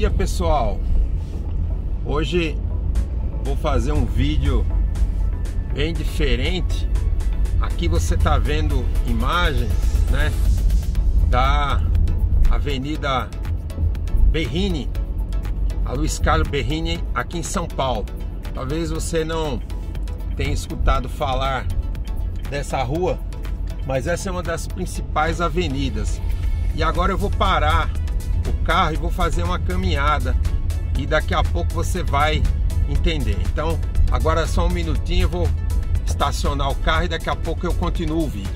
dia, pessoal. Hoje vou fazer um vídeo bem diferente. Aqui você tá vendo imagens, né, da Avenida Berrini, a Luiz Carlos Berrini, aqui em São Paulo. Talvez você não tenha escutado falar dessa rua, mas essa é uma das principais avenidas. E agora eu vou parar o carro e vou fazer uma caminhada, e daqui a pouco você vai entender. Então agora é só um minutinho, eu vou estacionar o carro e daqui a pouco eu continuo o vídeo.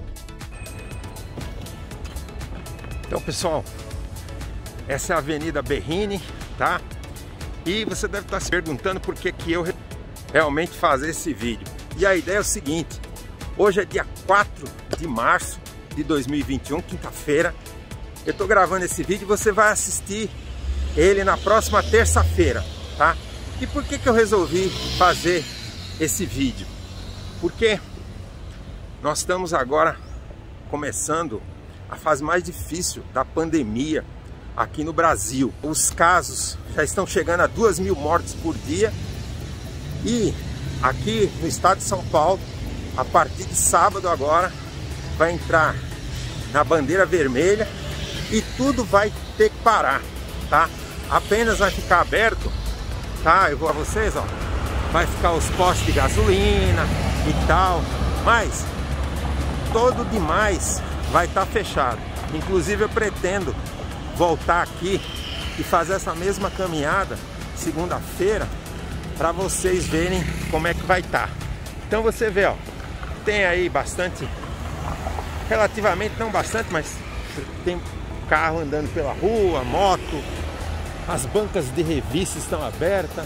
Então, pessoal, essa é a Avenida Berrini, tá? E você deve estar se perguntando por que eu realmente fazer esse vídeo. E a ideia é o seguinte: hoje é dia 4 de março de 2021, quinta-feira. Eu tô gravando esse vídeo e você vai assistir ele na próxima terça-feira, tá? E por que eu resolvi fazer esse vídeo? Porque nós estamos agora começando a fase mais difícil da pandemia aqui no Brasil. Os casos já estão chegando a 2.000 mortes por dia. E aqui no estado de São Paulo, a partir de sábado agora, vai entrar na bandeira vermelha e tudo vai ter que parar, tá? Apenas vai ficar aberto, tá? Eu vou a vocês, ó. Vai ficar os postos de gasolina e tal, mas todo demais vai estar fechado. Inclusive eu pretendo voltar aqui e fazer essa mesma caminhada segunda-feira para vocês verem como é que vai estar. Então você vê, ó, tem aí bastante, relativamente não bastante, mas tem carro andando pela rua, moto, as bancas de revista estão abertas,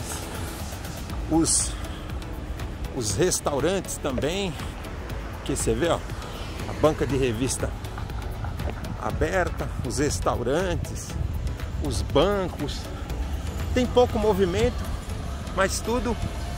os restaurantes também, que você vê, ó, a banca de revista aberta, os restaurantes, os bancos, tem pouco movimento, mas tudo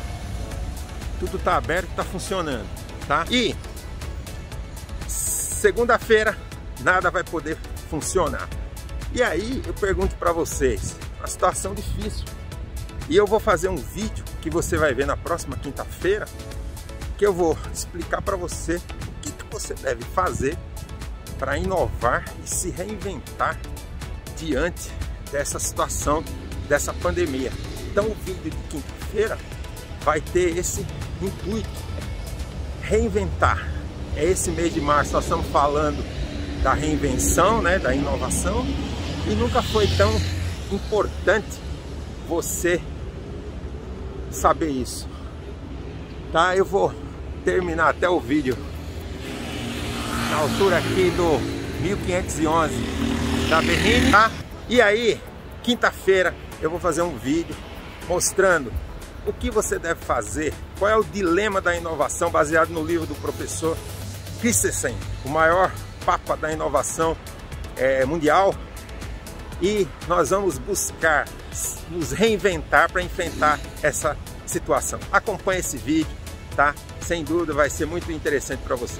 tá aberto, tá funcionando, tá? E segunda-feira nada vai poder funcionar. E aí eu pergunto para vocês, a situação difícil. E eu vou fazer um vídeo que você vai ver na próxima quinta-feira, que eu vou explicar para você o que você deve fazer para inovar e se reinventar diante dessa situação, dessa pandemia. Então o vídeo de quinta-feira vai ter esse intuito: reinventar. É esse mês de março nós estamos falando da reinvenção, né, da inovação, e nunca foi tão importante você saber isso, tá? Eu vou terminar até o vídeo na altura aqui do 1511 da Berrini, tá? E aí, quinta-feira eu vou fazer um vídeo mostrando o que você deve fazer, qual é o dilema da inovação, baseado no livro do professor Christensen, o maior papa da inovação mundial. E nós vamos buscar nos reinventar para enfrentar essa situação. Acompanhe esse vídeo, tá? Sem dúvida vai ser muito interessante para você.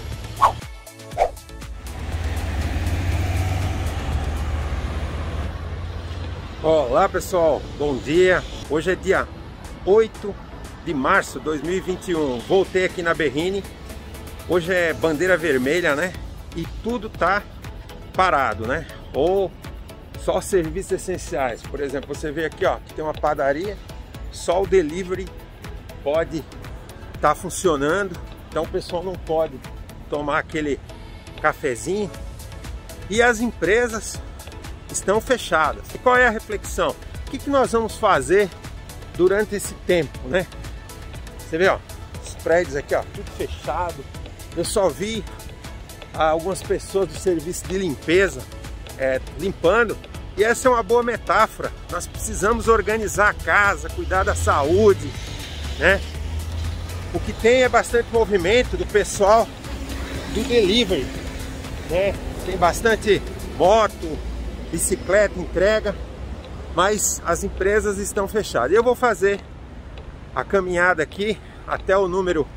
Olá, pessoal, bom dia. Hoje é dia 8 de março de 2021. Voltei aqui na Berrini. Hoje é bandeira vermelha, né? E tudo tá parado, né? Ou só serviços essenciais. Por exemplo, você vê aqui, ó, que tem uma padaria, só o delivery pode estar funcionando. Então o pessoal não pode tomar aquele cafezinho. E as empresas estão fechadas. E qual é a reflexão? O que nós vamos fazer durante esse tempo, né? Você vê, ó, os prédios aqui, ó, tudo fechado. Eu só vi algumas pessoas do serviço de limpeza limpando. E essa é uma boa metáfora. Nós precisamos organizar a casa, cuidar da saúde, né? O que tem é bastante movimento do pessoal do delivery, né? Tem bastante moto, bicicleta, entrega, mas as empresas estão fechadas. Eu vou fazer a caminhada aqui até o número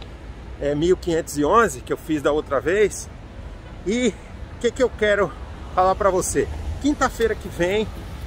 1511 que eu fiz da outra vez. E o que eu quero falar para você? Quinta-feira que vem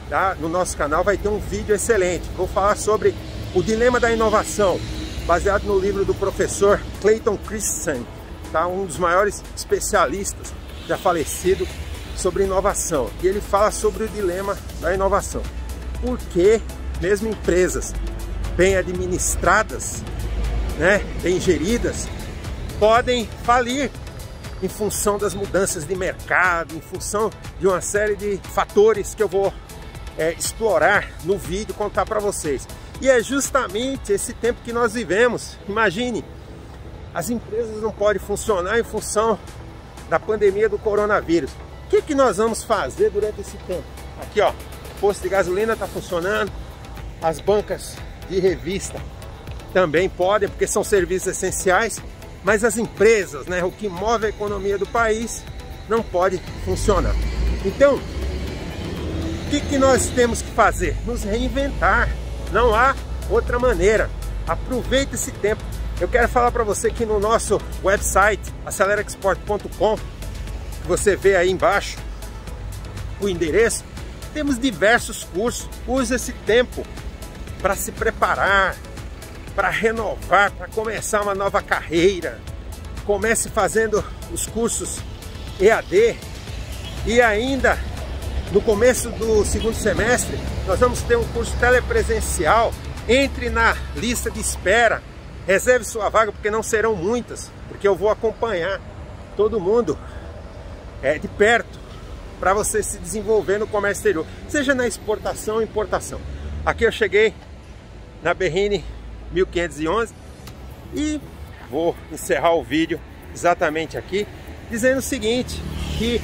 tá? No nosso canal vai ter um vídeo excelente. Vou falar sobre o dilema da inovação, baseado no livro do professor Clayton Christensen, tá? Um dos maiores especialistas já falecido sobre inovação. E ele fala sobre o dilema da inovação. Por que mesmo empresas bem administradas, né, bem geridas, podem falir em função das mudanças de mercado, em função de uma série de fatores que eu vou explorar no vídeo, contar para vocês. E é justamente esse tempo que nós vivemos. Imagine, as empresas não podem funcionar em função da pandemia do coronavírus. O que nós vamos fazer durante esse tempo? Aqui, ó, o posto de gasolina está funcionando, as bancas de revista também podem, porque são serviços essenciais, mas as empresas, né, o que move a economia do país, não pode funcionar. Então, o que nós temos que fazer? Nos reinventar. Não há outra maneira. Aproveite esse tempo. Eu quero falar para você que no nosso website, acelerexport.com, você vê aí embaixo o endereço, temos diversos cursos. Use esse tempo para se preparar, para renovar, para começar uma nova carreira. Comece fazendo os cursos EAD e ainda no começo do segundo semestre nós vamos ter um curso telepresencial. Entre na lista de espera, reserve sua vaga, porque não serão muitas, porque eu vou acompanhar todo mundo de perto para você se desenvolver no comércio exterior, seja na exportação ou importação. Aqui eu cheguei na Berrini 1511 e vou encerrar o vídeo exatamente aqui dizendo o seguinte, que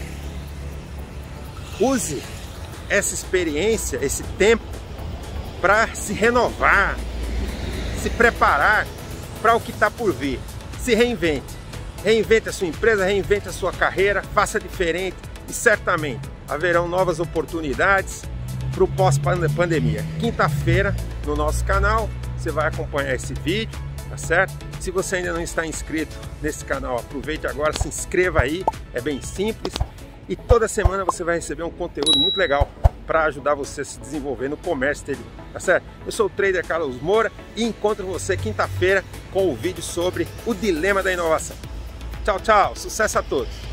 use essa experiência, esse tempo, para se renovar, se preparar para o que está por vir. Se reinvente. Reinvente a sua empresa, reinvente a sua carreira, faça diferente e certamente haverão novas oportunidades para o pós-pandemia. Quinta-feira, no nosso canal, você vai acompanhar esse vídeo, tá certo? Se você ainda não está inscrito nesse canal, aproveite agora, se inscreva aí, é bem simples. E toda semana você vai receber um conteúdo muito legal para ajudar você a se desenvolver no comércio exterior, tá certo? Eu sou o trader Carlos Moura e encontro você quinta-feira com o vídeo sobre o dilema da inovação. Tchau, tchau, sucesso a todos!